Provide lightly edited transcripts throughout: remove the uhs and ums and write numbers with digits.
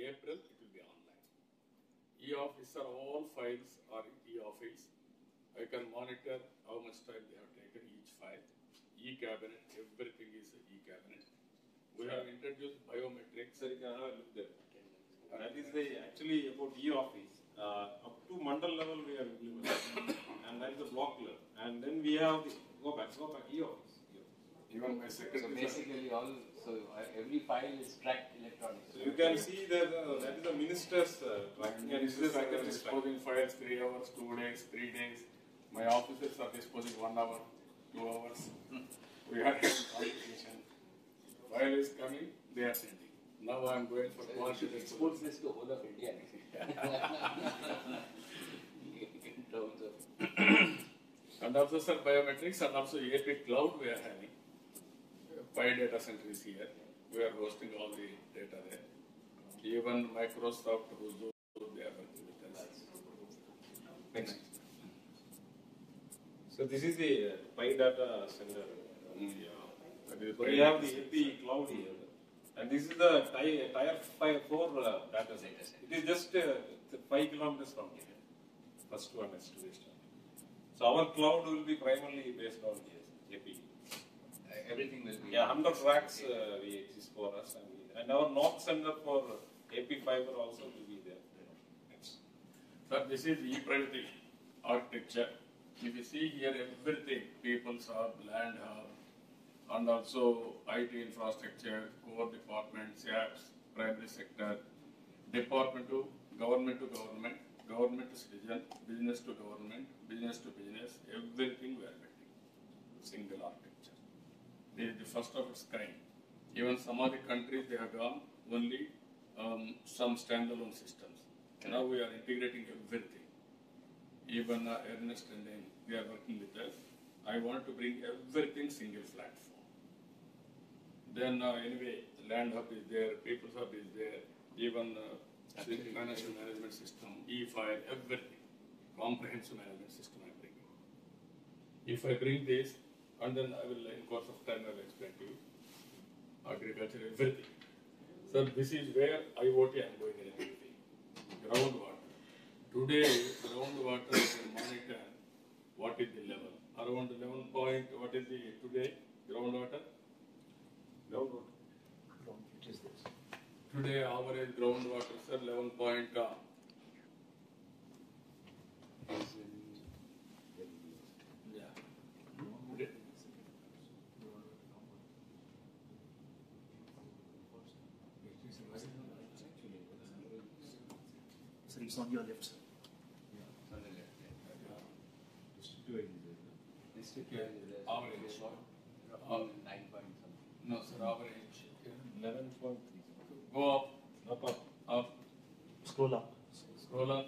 April, it will be online. E-office are all files are e-office. I can monitor how much time they have taken each file. E-cabinet, everything is e-cabinet. We have introduced biometrics. Sir, you can have a look there. That is actually about e-office. Up to mandal level we are implementing, and that is the block level. And then we have the, go back, e-office. Even my secretary. So basically every file is tracked electronically. So you can see that that is the minister's tracking, and this is the secretary's disposing files 3 hours, 2 days, 3 days. My officers are disposing 1 hour, 2 hours. We are in competition. File is coming, they are sending. Now I am going for quality. Expose this to whole of India. In terms of and also sir, biometrics and also AP Cloud we are having. 5 data centers here. We are hosting all the data there. Even Microsoft, Huzur, they are working with us. Next. So this is the Pi data center. Yeah. So we have the AP Cloud here. And this is the tier 4 data center. It is just 5 kilometers from here. First one is to this. So our cloud will be primarily based on here, AP. everything will be. Yeah, 100 racks we exist for us, and our North Center for AP Fiber also will be there. Next. Sir, this is e-privacy architecture. If you see here, everything, people's hub, land hub, and also IT infrastructure, core departments, apps, primary sector, department to government, government to citizen, business to government, business to business, everything we are building. Single architecture. This is the first of its kind. Even some of the countries, they have gone only some standalone systems. Now we are integrating everything. Even Ernest and then they are working with us. I want to bring everything single platform. Then anyway, land hub is there, people's hub is there, even financial management system, e-file, everything. Comprehensive management system I am bringing. If I bring this, and then I will, in course of time, I will explain to you. Agriculture, everything. So this is where IoT I am going in everything. Groundwater. Today, groundwater you can monitor what is the level. Around 11 point, what is the today groundwater? Groundwater. It is this. Today average groundwater, sir, 11 point. So it's on your left side. On the left. Yeah. Average. 9 point something. No, sir, average. 11.3. Go up, up, Scroll up. scroll up.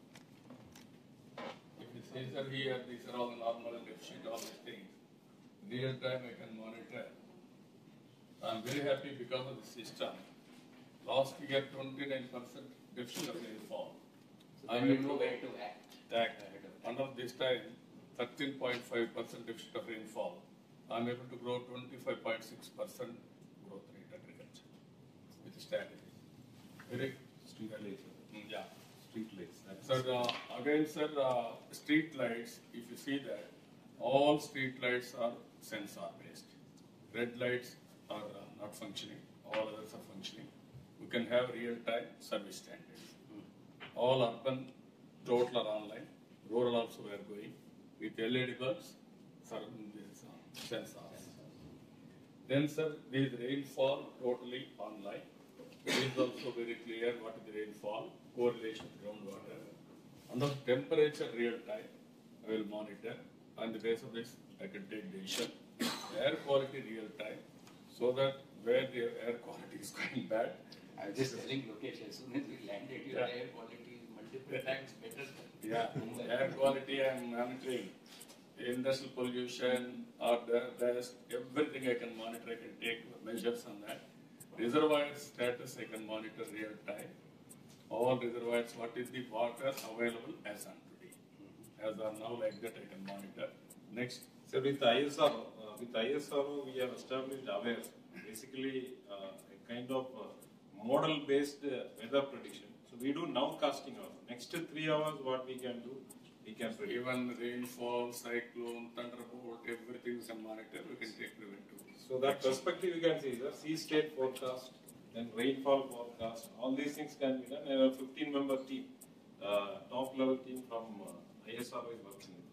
If you see, sir, here, these are all the normal deficit, all these things. Real time I can monitor. I am very happy because of the system. Last year, 29% deficit of rainfall. So I then am you know able where to to act. act. Under this time, 13.5% deficit of rainfall. I am able to grow 25.6% growth rate agriculture with strategy. Very Street lights. yeah. Street lights. Sir, again, sir, street lights, if you see that, all street lights are sensor based. Red lights are not functioning, all others are functioning. We can have real time service standards. All urban, total are online, rural also we are going with LED bulbs, sensors. Then, sir, this rainfall totally online. It is also very clear what is the rainfall, correlation with groundwater. And the temperature real time, I will monitor. On the basis of this, I can take decision. Air quality real time, so that where the air quality is going bad. I was just telling Lokesh, as soon as we landed, your air quality is multiple times better. Yeah, air quality I am monitoring. Industrial pollution or dust, everything I can monitor, I can take measures on that. Reservoir status I can monitor real time. All reservoirs, what is the water available as on today. As on now, like that I can monitor. Next. So with ISRO, we have established AWARE, basically a kind of model-based weather prediction. So we do nowcasting also. Next 3 hours, what we can do, we can predict. Even rainfall, cyclone, thunderbolt, everything is a monitor. We can take preventive. So that perspective you can see, the sea state forecast, then rainfall forecast, all these things can be done. And a 15-member team, top level team from ISRO is working with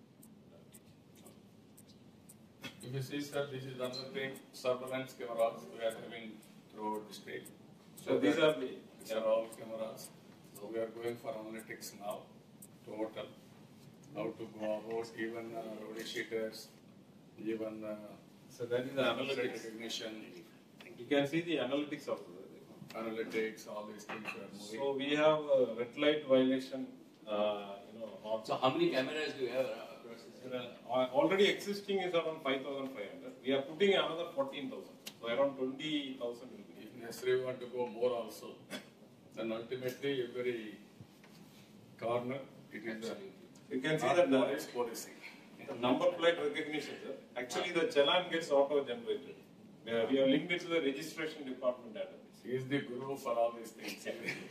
us. If you see, sir, this is another thing, surveillance cameras we are having throughout the state. So these are the, These are all cameras. So we are going for analytics now, total, how to go about even road cheaters, even so that is the analytics. recognition, You can see the analytics of analytics, all these things we are moving. So we have a red light violation, on, So how many cameras do you have across the city? already existing is around 5,500. We are putting another 14,000. So around 20,000 will be. If necessary, we want to go more also. Then ultimately, every corner, it is Absolutely. You can see not that police policing. the number plate recognition, sir. Actually, the challan gets auto-generated. We have linked it to the registration department database. He is the guru for all these things.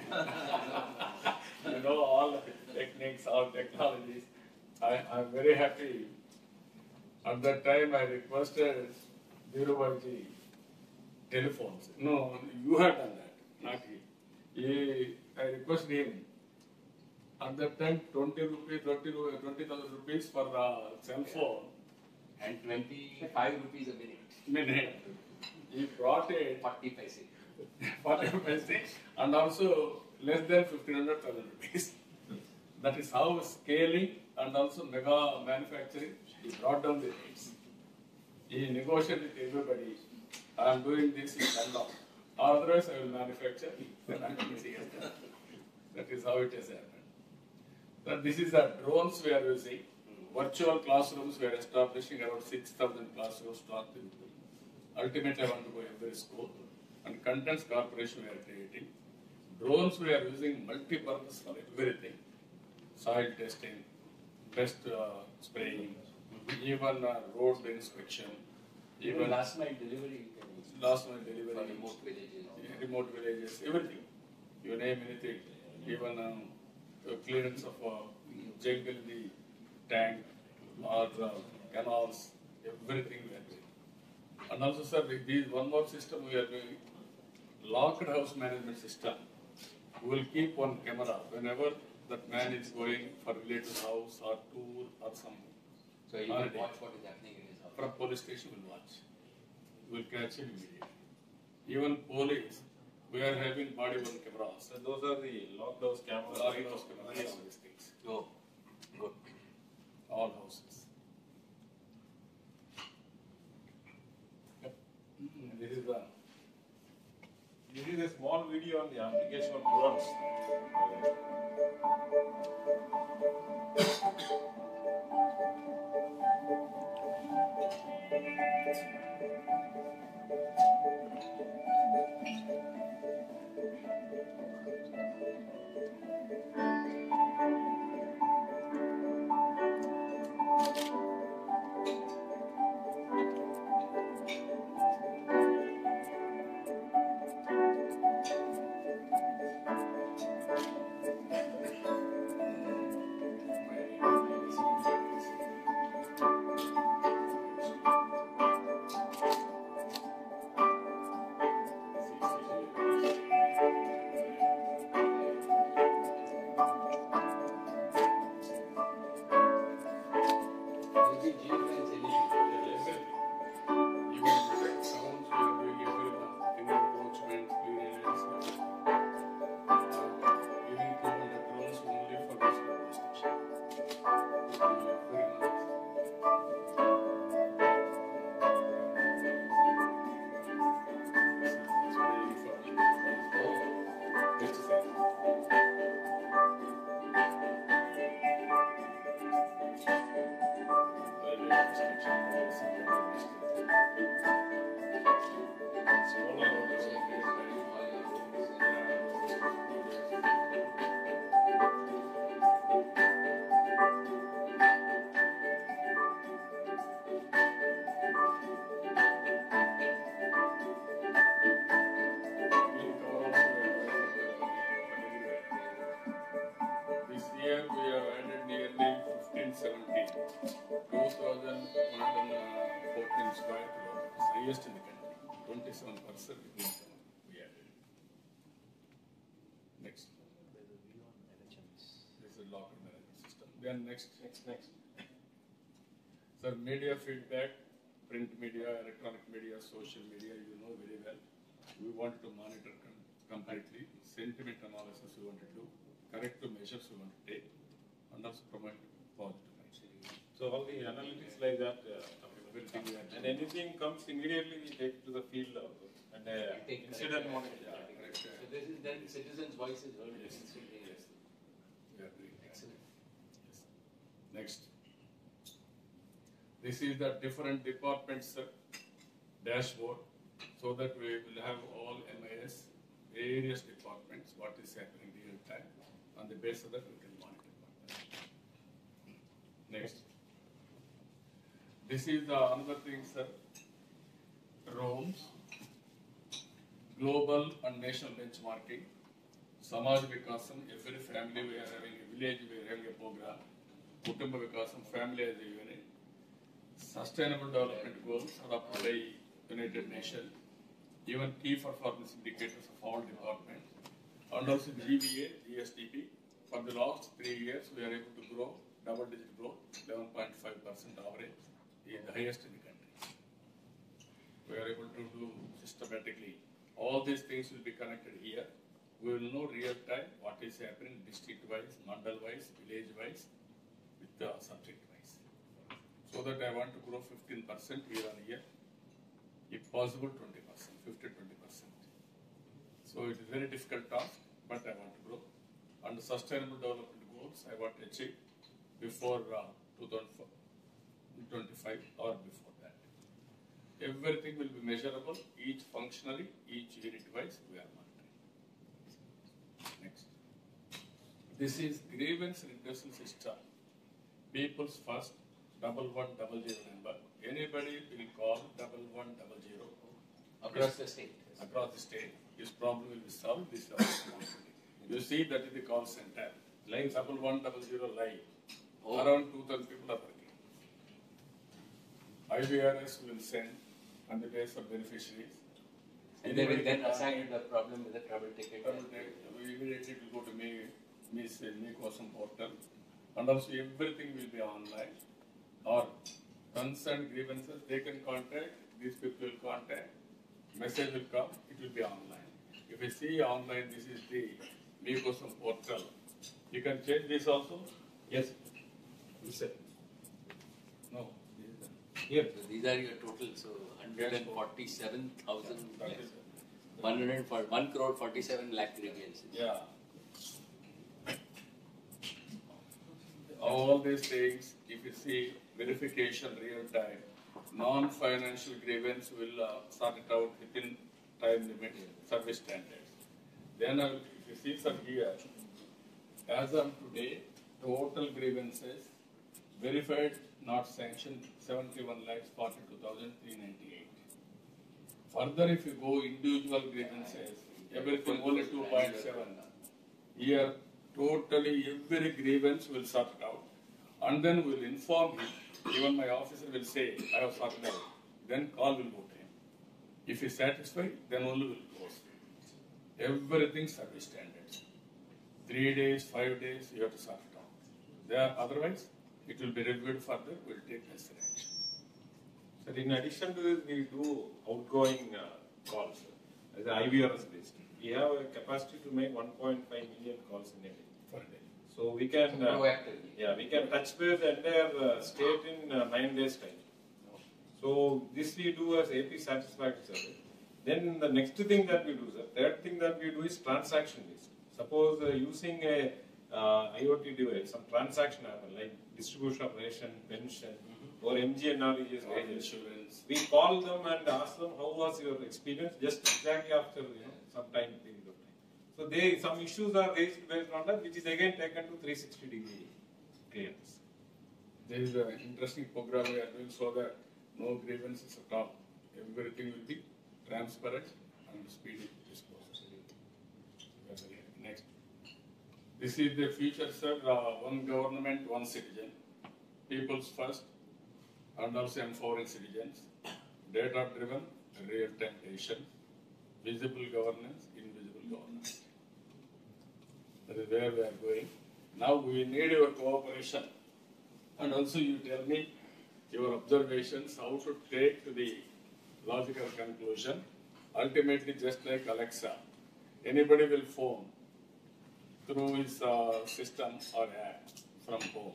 You know all the techniques, all technologies. I'm very happy. At that time, I requested Dhirubhai telephones. No, you had done that, not he. I requested him. At that time, 20,000 rupees for cell phone. And 25 rupees a Minute. He brought it 40 paise. 40 paise and also less than 1,500 rupees. That is how scaling and also mega manufacturing, he brought down the rates. He negotiated with everybody. I am doing this in London. Otherwise, I will manufacture. Then I will see it. That is how it has happened. But this is the drones we are using. Virtual classrooms we are establishing around 6,000 classrooms to all people. Ultimately, I want to go every school. And contents corporation we are creating. Drones we are using multi-purpose for everything. Soil testing, pest spraying, even road inspection, Even last night delivery. last mile delivery, For remote villages. remote villages, everything. You name anything. Even clearance of jungle in the tank or canals, everything we are doing. And also, sir, these one more system we are doing, locked house management system. We will keep one camera whenever that man is going for relative house or tour or something. So you can watch what is happening in his house. From police station will watch. Will catch him immediately. Even police, we are having body worn cameras. So those are the locked house cameras. Locked house cameras, all these things. Oh, good. All houses. Yep. And This is a small video on the application of drones. 2017, 2,114 square kilometers, highest in the country. 27% we added. Next. This is locker management system. Then next. Sir, media feedback, print media, electronic media, social media, you know very well. We want to monitor completely. Sentiment analysis we want to do. Corrective measures we want to take. And also promote positive action. So all the analytics like that, Everything we are and doing. anything comes immediately, we take to the field also. And Take incident corrective monitoring. Yeah, correct. So this is then citizens' voice is heard Yes. instantly. Yes. We are doing that. Excellent. Yes. Next. This is the different departments dashboard, so that we will have all MIS, various departments, what is happening real time. On the basis of that, we can monitor that. Next. This is the another thing, sir. Roles, global and national benchmarking. Samaj Vikasam, every family we are having a village, we are having a program. Kutumba Vikasam, family as a unit. Sustainable development goals adopted by United Nations. Even key performance indicators of all departments. And also GVA, GSDP. For the last 3 years, we are able to grow, double-digit growth, 11.5% average, is the highest in the country. We are able to do systematically. All these things will be connected here. We will know real time what is happening district-wise, mandal-wise, village-wise, with the subject-wise. So that I want to grow 15% year on year, if possible 20%, 15-20%. So it is very difficult task, but I want to grow. And the sustainable development goals I want to achieve before 2025 or before that. Everything will be measurable, each functionally, each unit-wise we are monitoring. Next. This is grievance redressal system. People's first 1100 number. Anybody will call 1100 Across the state. across the state. His problem will be solved. This is you see that is the call center. Line 1100 live. Oh. Around 2,000 people are working. IVRS will send on the base of beneficiaries. And they will then assign the problem with a trouble ticket. We immediately will go to me Kosam portal, and also everything will be online. Or concerned grievances, they can contact, these people will contact, message will come, it will be online. If you see online, this is the Kosam portal. You can change this also? Yes. You said. No. This is Here. So these are your total, so 147,000, that is 1 crore 47 lakh grievances. Yeah. All these things, if you see verification real time, non-financial grievance will sort it out within time limit, service standards. Then if you see some here, as of today, total grievances verified, not sanctioned, 71,42,398. Further, if you go individual grievances, everything only 2.7. Here, totally every grievance will sort it out. And then we will inform him. Even my officer will say, I have sorted out. Then call will go to him. If he is satisfied, then only will close. Everything service standards. 3 days, 5 days, you have to sort it out. There, otherwise, it will be reviewed further, we will take necessary action. So in addition to this, we do outgoing calls as IVRS based. We have a capacity to make 1.5 million calls in a day. For a day. So we can, Proactively. yeah, we can touch base the entire state in 9 days time. So this we do as AP satisfaction survey. Then the next thing that we do, sir, third thing that we do is transaction based. Suppose using a IoT device, some transaction happen like distribution of ration, pension, or MGNREGS Or wages. insurance. We call them and ask them how was your experience just exactly after some time period of time. So some issues are raised based on that, which is again taken to 360-degree clearance. There is an interesting program we are doing so that no grievances at all. Everything will be transparent and speedy disposal. Next. This is the future, sir. One government, one citizen. people's first, and also empowering citizens, data-driven, real-time decision, visible governance, invisible governance. That is where we are going. Now we need your cooperation, and also you tell me your observations, how to take to the logical conclusion. Ultimately, just like Alexa, anybody will phone through his system or app from home.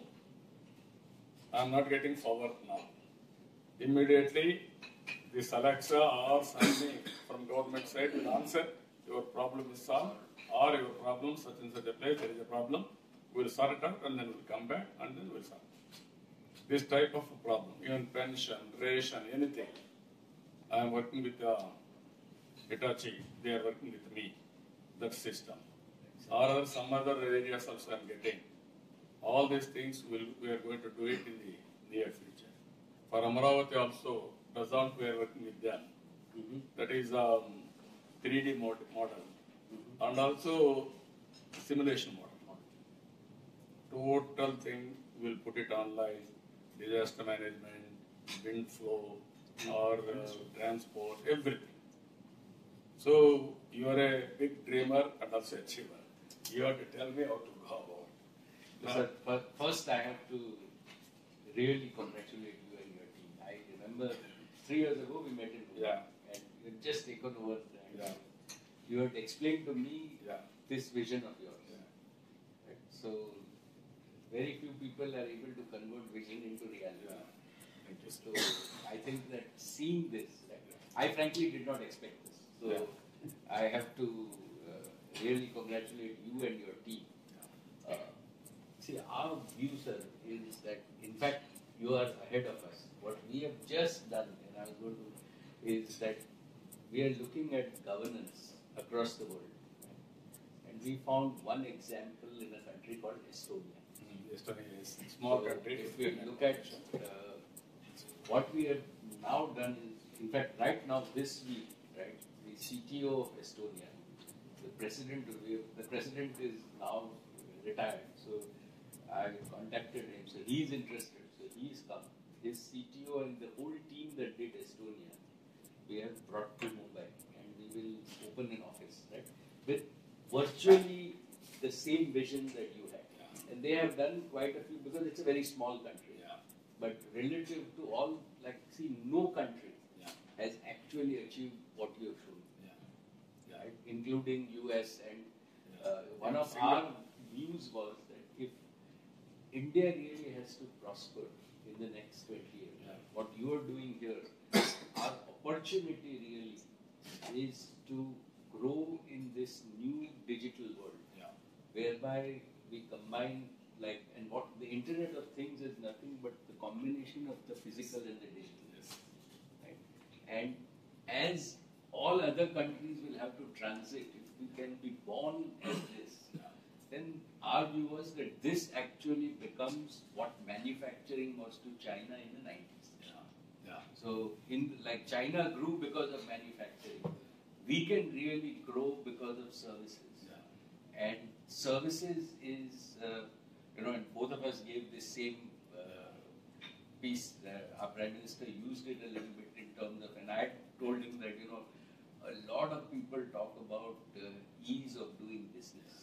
I'm not getting forward now. Immediately, this Alexa or something from government side will answer, your problem is solved, or your problem such and such a place, there is a problem, we'll sort it out and then we'll come back and then we'll solve it. This type of a problem, even pension, ration, anything. I am working with Hitachi, they are working with me, that system. Or some other areas also I am getting. All these things we are going to do it in the near future. For Amaravati also, Dasant we are working with them. That is 3D model. And also simulation model. Total thing we'll put it online, disaster management, wind flow, or transport, everything. So you are a big dreamer and also achiever. You have to tell me how to go about. Sir, first I have to really congratulate you and your team. I remember 3 years ago we met in Dubai, Yeah. and you had just taken over and Yeah. you had explained to me Yeah. this vision of yours. Yeah. Right? So very few people are able to convert vision into reality. Yeah. Thank you. So I think that seeing this, right, I frankly did not expect this. So Yeah. I have to really congratulate you and your team. See, our view, sir, is that in fact you are ahead of us. What we have just done, and I was going to, is that we are looking at governance across the world. And we found one example in a country called Estonia. Estonia is a small So country. if we look at what we have now done is, in fact, right now this week, right, the CTO of Estonia, the president is now retired. So I contacted him. So he's interested. So he's come. His CTO and the whole team that did Estonia, we have brought to Mumbai, and we will open an office, right, with virtually the same vision that you had. And they have done quite a few, because it's a very small country. Yeah. But relative to all, like, see, no country Yeah. has actually achieved what you have shown, Yeah. right? Including US. And one Yeah. of our views was that if India really has to prosper in the next 20 years, Yeah. what you are doing here, our opportunity really is to grow in this new digital world, Yeah. whereby we combine, like, and what the Internet of Things is nothing but the combination of the physical and the digital. Yes. Right? And as all other countries will have to transit, if we can be born as this, then our view was that this actually becomes what manufacturing was to China in the 90s. Yeah. So, like China grew because of manufacturing, we can really grow because of services. Yeah. And services is, and both of us gave the same piece. Our Prime Minister used it a little bit in terms of, and I told him that, a lot of people talk about ease of doing business.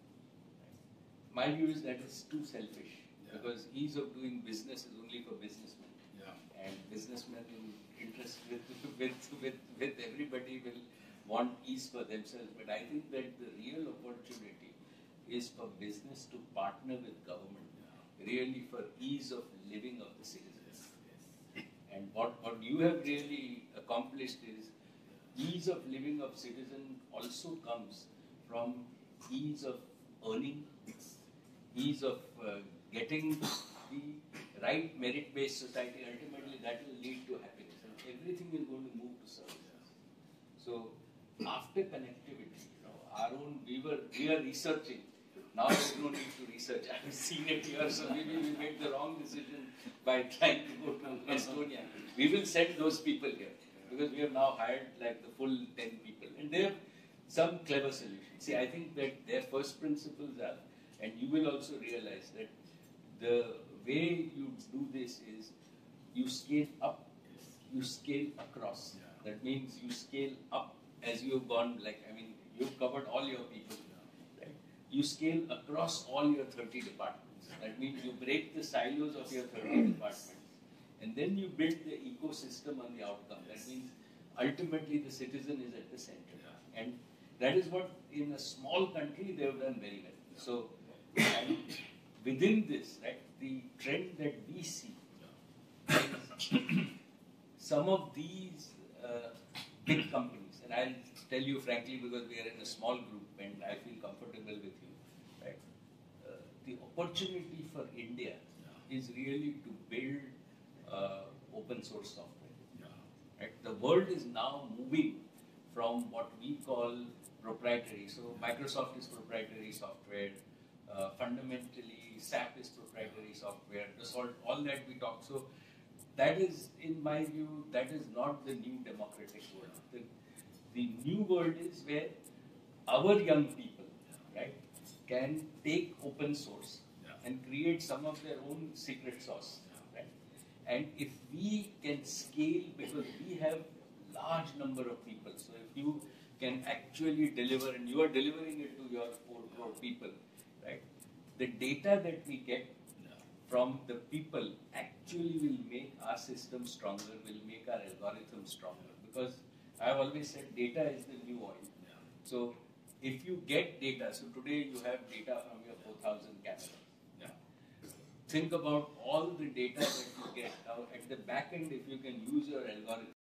My view is that it's too selfish, because ease of doing business is only for businessmen. Yeah. And businessmen in interest with everybody will want ease for themselves. But I think that the real opportunity is for business to partner with government, really for ease of living of the citizens. And what you have really accomplished is ease of living of citizen also comes from ease of earning, ease of getting the right merit-based society. Ultimately, that will lead to happiness, and everything is going to move to services. So, after connectivity, we are researching. Now there's no need to research. I've seen it here, so maybe we made the wrong decision by trying to go to Estonia. We will send those people here, because we have now hired like the full 10 people, and they have some clever solutions. See, I think that their first principles are, and you will also realize that the way you do this is you scale up, you scale across. That means you scale up as you've gone, you've covered all your people. Right? You scale across all your 30 departments. That means you break the silos of your 30 departments. And then you build the ecosystem on the outcome. That means ultimately the citizen is at the center. And that is what in a small country they have done very well. So, and within this, right, the trend that we see is some of these big companies, and I'll tell you frankly because we are in a small group and I feel comfortable with you, right? The opportunity for India is really to build open source software. Right? The world is now moving from what we call proprietary. So Microsoft is proprietary software. Fundamentally, SAP is proprietary software. All that we talk. So that is, in my view, that is not the new democratic world. The new world is where our young people, right, can take open source and create some of their own secret sauce. Right? And if we can scale, because we have large number of people, so if you can actually deliver, and you are delivering it to your 4 crore people, right? The data that we get from the people actually will make our system stronger, will make our algorithm stronger. Because I have always said data is the new oil. So if you get data, so today you have data from your 4,000 cameras. Think about all the data that you get. Now at the back end, if you can use your algorithm,